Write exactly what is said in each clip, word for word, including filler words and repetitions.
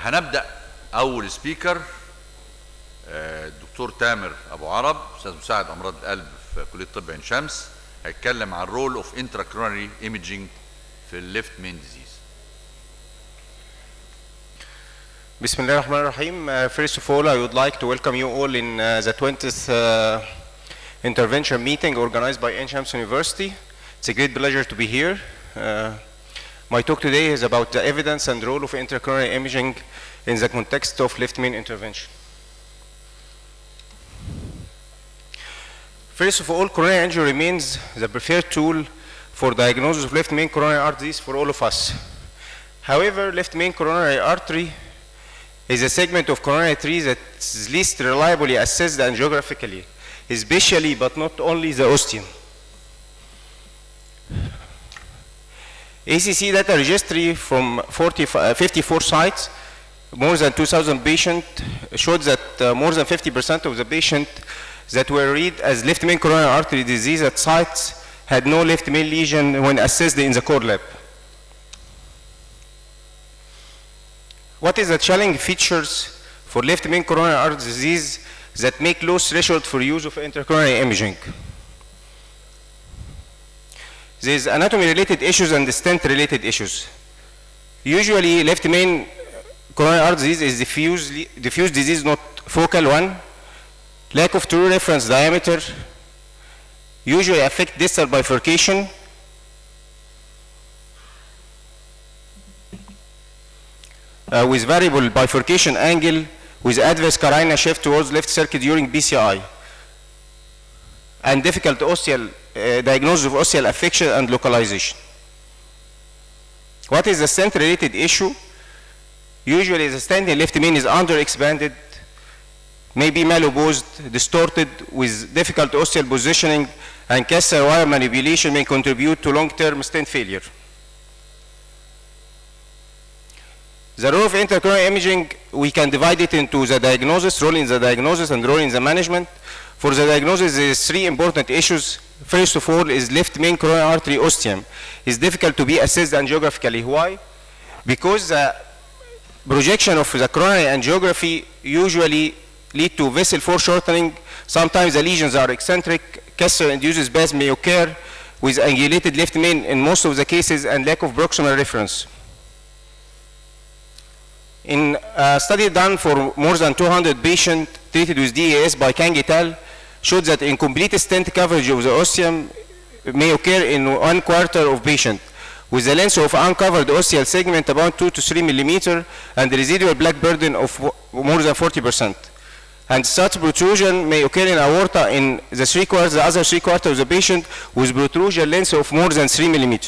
هنبدأ أول سبيكر الدكتور تامر أبو عرب، أستاذ مساعد أمراض القلب في كلية طب عين شمس، هيتكلم عن رول اوف انتراكرونري ايميجينج في الليفت مين ديزيز. بسم الله الرحمن الرحيم. Uh, first of all, I would like to welcome you all in uh, the twentieth uh, intervention meeting organized by Ain Shams University. It's a great pleasure to be here. Uh, my talk today is about the evidence and role of intracoronary imaging in the context of left main intervention. First of all, coronary angio remains the preferred tool for diagnosis of left main coronary heart disease for all of us. However, left main coronary artery is a segment of coronary tree that is least reliably assessed angiographically, especially but not only the ostium. A C C data registry from fifty-four sites, more than two thousand patients, showed that uh, more than fifty percent of the patients that were read as left main coronary artery disease at sites had no left main lesion when assessed in the core lab. What is the challenging features for left main coronary artery disease that make low threshold for use of intracoronary imaging? There is anatomy-related issues and stent-related issues. Usually, left main coronary artery disease is diffuse, diffuse disease, not focal one. Lack of true reference diameter usually affect distal bifurcation. Uh, with variable bifurcation angle with adverse carina shift towards left circuit during B C I. And difficult ostial uh, diagnosis of ostial affection and localization. What is the stent-related issue? Usually the stent in left main is underexpanded, may be malopposed, distorted with difficult ostial positioning, and catheter wire manipulation may contribute to long-term stent failure. The role of intracoronary imaging, we can divide it into the diagnosis, role in the diagnosis, and role in the management. For the diagnosis, there is three important issues. First of all is left main coronary artery ostium. It's difficult to be assessed angiographically. Why? Because the projection of the coronary angiography usually lead to vessel foreshortening. Sometimes the lesions are eccentric. Catheter-induced spasm may occur with angulated left main in most of the cases and lack of proximal reference. In a study done for more than two hundred patients treated with D A S by Kang et al. Showed that incomplete stent coverage of the ostium may occur in one quarter of patients, with the length of uncovered ostial segment about two to three millimeter and the residual black burden of more than forty percent. And such protrusion may occur in aorta in the three quarters, the other three quarters of the patient with protrusion length of more than three millimeter.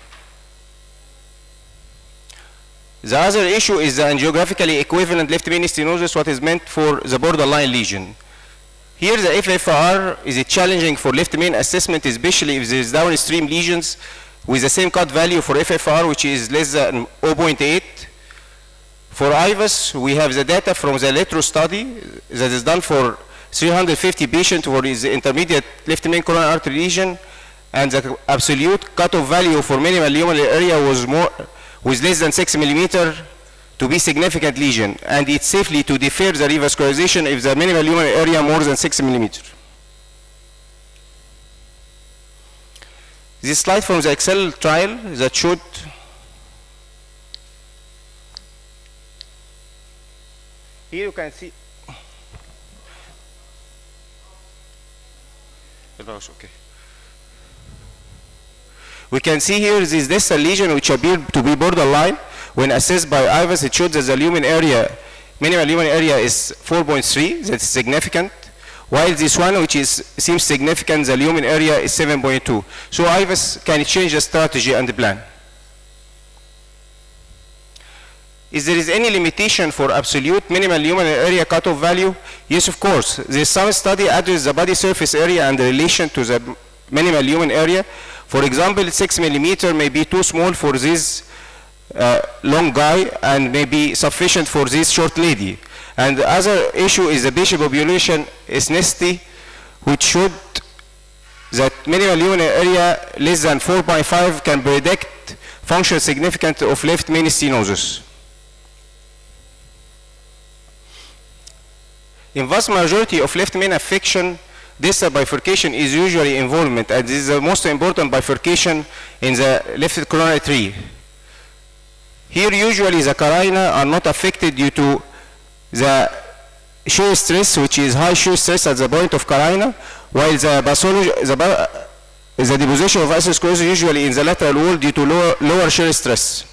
The other issue is the angiographically equivalent left main stenosis, what is meant for the borderline lesion. Here the F F R is a challenging for left main assessment, especially if there is downstream lesions with the same cut value for F F R, which is less than zero point eight. For I V U S, we have the data from the LETRO study that is done for three hundred fifty patients for his intermediate left main coronary artery lesion, and the absolute cutoff value for minimal luminal area was more with less than six millimeter to be significant lesion, and it's safely to defer the revascularization if the minimal luminal area more than six millimeter. This slide from the Excel trial that showed here you can see okay. We can see here this distal lesion which appeared to be borderline. When assessed by I V U S, it showed that the lumen area, minimal lumen area is four point three, that's significant. While this one, which is seems significant, the lumen area is seven point two. So I V U S can change the strategy and the plan. Is there is any limitation for absolute minimal luminal area cutoff value? Yes, of course. There is some study address the body surface area and the relation to the minimal lumen area. For example, six millimeter may be too small for this uh, long guy and may be sufficient for this short lady. And the other issue is the patient population ethnicity, which showed that minimal luminal area less than four point five can predict functional significance of left main stenosis. In vast majority of left main affection, distal bifurcation is usually involvement, and this is the most important bifurcation in the left coronary tree. Here usually the carina are not affected due to the shear stress, which is high shear stress at the point of carina, while the pathology, the, the deposition of atherosclerosis usually in the lateral wall due to lower, lower shear stress.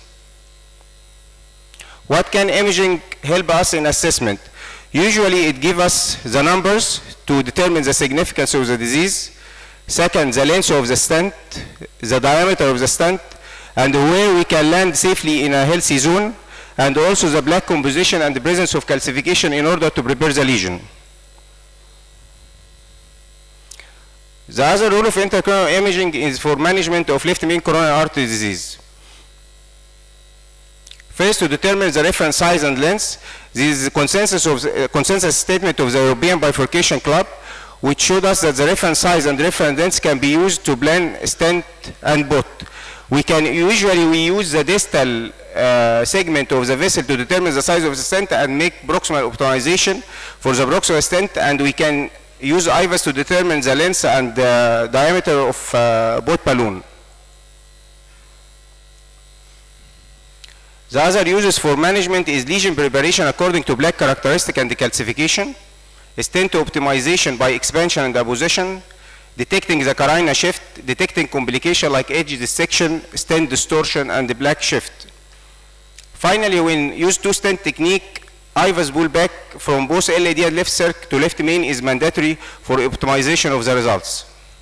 What can imaging help us in assessment? Usually it gives us the numbers to determine the significance of the disease. Second, the length of the stent, the diameter of the stent, and where we can land safely in a healthy zone, and also the black composition and the presence of calcification in order to prepare the lesion. The other role of intracoronary imaging is for management of left main coronary artery disease. First, to determine the reference size and length. This is a consensus, of the, uh, consensus statement of the European Bifurcation Club, which showed us that the reference size and reference length can be used to blend stent and bot. We can usually we use the distal uh, segment of the vessel to determine the size of the stent and make proximal optimization for the proximal stent, and we can use I V A S to determine the length and the diameter of uh, bot balloon. The other uses for management is lesion preparation according to black characteristic and decalcification, stent optimization by expansion and apposition, detecting the carina shift, detecting complication like edge dissection, stent distortion, and the black shift. Finally, when used two stent technique, I V A S pullback from both L A D and left circ to left main is mandatory for optimization of the results.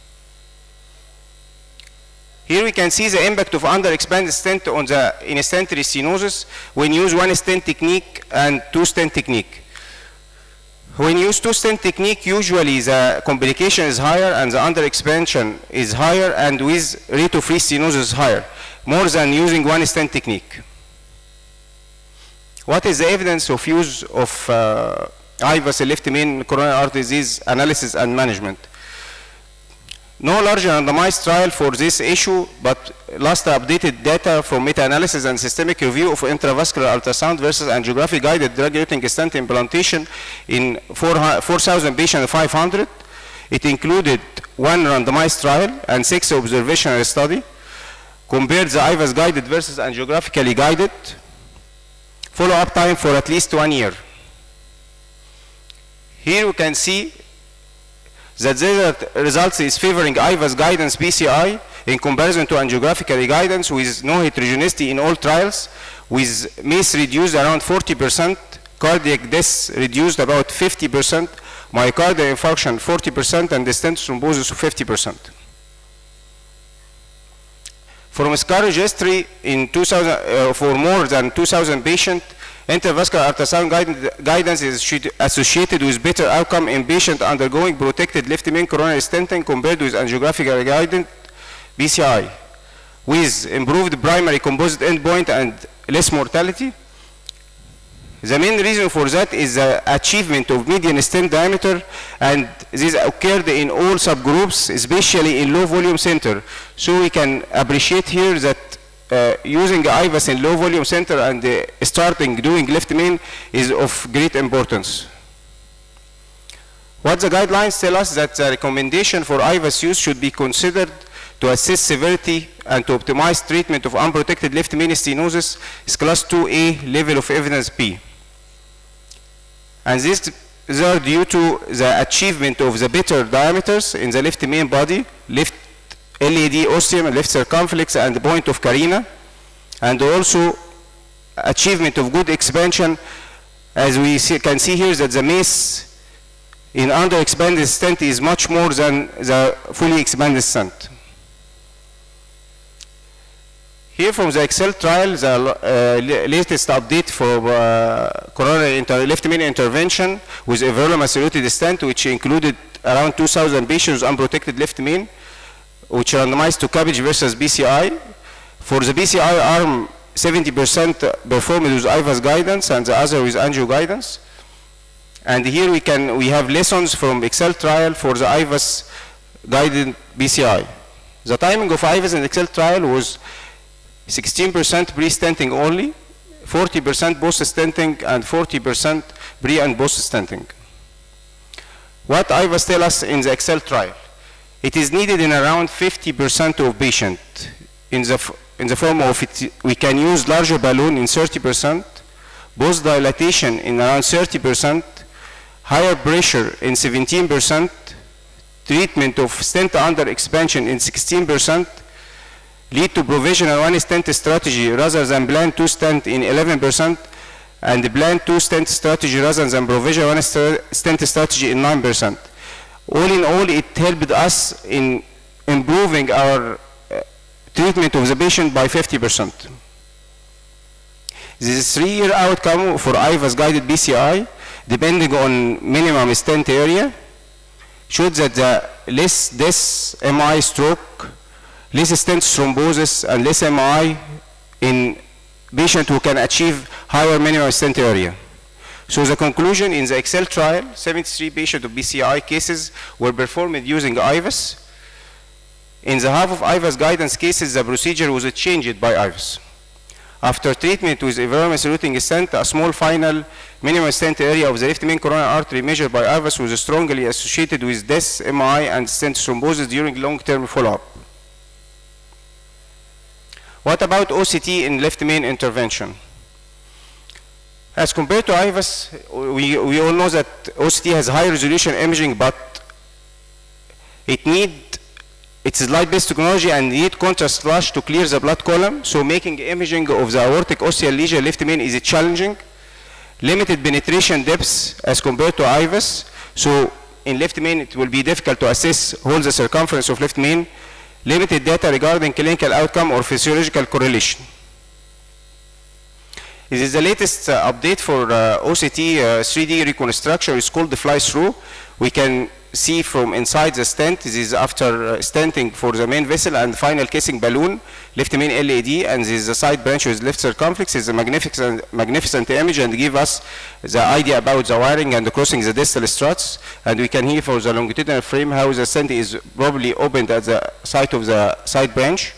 Here we can see the impact of under-expanded stent on the in-stent restenosis when use one stent technique and two stent technique. When use two stent technique, usually the complication is higher and the under-expansion is higher, and with rate of free stenosis is higher, more than using one stent technique. What is the evidence of use of uh, I V A S in left main coronary artery disease analysis and management? No large randomized trial for this issue, but last updated data from meta-analysis and systemic review of intravascular ultrasound versus angiography guided drug-eluting stent implantation in four thousand patients and five hundred. It included one randomized trial and six observational study, compared the I V A S guided versus angiographically guided, follow-up time for at least one year. Here we can see that the results is favoring I V A S guidance P C I in comparison to angiographical guidance, with no heterogeneity in all trials, with M A C E reduced around forty percent, cardiac deaths reduced about fifty percent, myocardial infarction forty percent, and stent thrombosis fifty percent. From scar registry in two thousand, uh, for more than two thousand patients, intravascular ultrasound guidance is associated with better outcome in patients undergoing protected left main coronary stenting compared with angiographical guided B C I, with improved primary composite endpoint and less mortality. The main reason for that is the achievement of median stent diameter, and this occurred in all subgroups, especially in low volume center. So we can appreciate here that Uh, using I V A S in low volume center and uh, starting doing left main is of great importance. What the guidelines tell us that the recommendation for I V A S use should be considered to assess severity and to optimize treatment of unprotected left main stenosis is class two A level of evidence B. And this is due to the achievement of the better diameters in the left main body, left L A D ostium, left circumflex, and the point of carina, and also achievement of good expansion, as we see, can see here that the M A C E in under expanded stent is much more than the fully expanded stent. Here from the Excel trial, the uh, latest update for uh, coronary left main intervention with everolimus eluted stent, which included around two thousand patients unprotected left main, which randomized to CABG versus B C I. For the B C I arm, seventy percent performed with I V A S guidance and the other with angio guidance. And here we can we have lessons from Excel trial for the I V A S guided B C I. The timing of I V A S in Excel trial was sixteen percent pre-stenting only, forty percent post-stenting, and forty percent pre and post-stenting. What I V A S tell us in the Excel trial? It is needed in around fifty percent of patients. In the, in the form of it, we can use larger balloon in thirty percent, both dilatation in around thirty percent, higher pressure in seventeen percent, treatment of stent under expansion in sixteen percent, lead to provisional one stent strategy rather than planned two stent in eleven percent, and the planned two stent strategy rather than provisional one stent strategy in nine percent. All in all, it helped us in improving our uh, treatment of the patient by fifty percent. This three-year outcome for I V A S guided B C I, depending on minimum stent area, showed that the less this M I stroke, less stent thrombosis, and less M I in patients who can achieve higher minimum stent area. So the conclusion in the Excel trial, seventy-three patients of B C I cases were performed using I V A S. In the half of I V A S guidance cases, the procedure was changed by I V A S. After treatment with everolimus routing stent, a small final minimum stent area of the left main coronary artery measured by I V A S was strongly associated with death, M I, and stent thrombosis during long-term follow-up. What about O C T in left main intervention? As compared to I V A S, we, we all know that O C T has high resolution imaging, but it need it's light-based technology and need contrast flash to clear the blood column, so making imaging of the aortic ostial lesion left main is challenging. Limited penetration depths as compared to I V A S, so in left main it will be difficult to assess whole the circumference of left main. Limited data regarding clinical outcome or physiological correlation. This is the latest uh, update for uh, O C T uh, three D reconstruction. It's called the fly-through. We can see from inside the stent. This is after uh, stenting for the main vessel and final casing balloon, left main L A D, and this is the side branch with left circumflex. It's a magnificent, magnificent image and give us the idea about the wiring and the crossing the distal struts. And we can hear for the longitudinal frame how the stent is probably opened at the site of the side branch.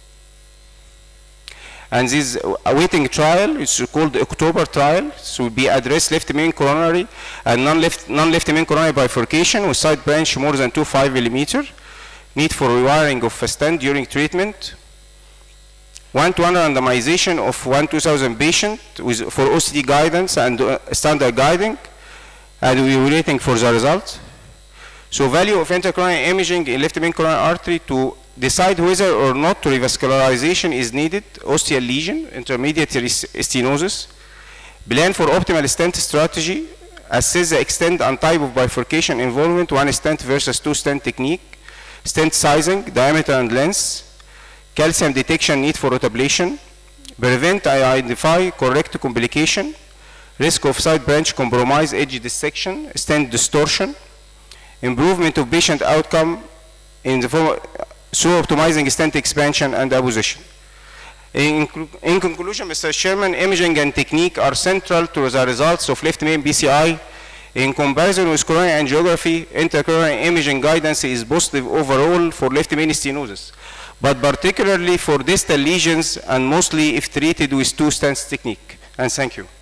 And this awaiting trial is called the October trial. So will be address left main coronary and non-left non-left main coronary bifurcation with side branch more than two point five millimeter. Need for rewiring of a stent during treatment. One-to-one randomization of one to two thousand patient with for O C T guidance and uh, standard guiding, and we are waiting for the result. So value of intracoronary imaging in left main coronary artery to decide whether or not to revascularization is needed, ostial lesion, intermediate stenosis, plan for optimal stent strategy, assess the extent and type of bifurcation involvement, one stent versus two stent technique, stent sizing, diameter and length, calcium detection need for rotablation, prevent and identify correct complication, risk of side branch compromise, edge dissection, stent distortion, improvement of patient outcome in the form through optimizing stent expansion and apposition. In, in conclusion, Mister Chairman, imaging and technique are central to the results of left main B C I. In comparison with coronary angiography, intracoronary imaging guidance is positive overall for left main stenosis, but particularly for distal lesions and mostly if treated with two stents technique. And thank you.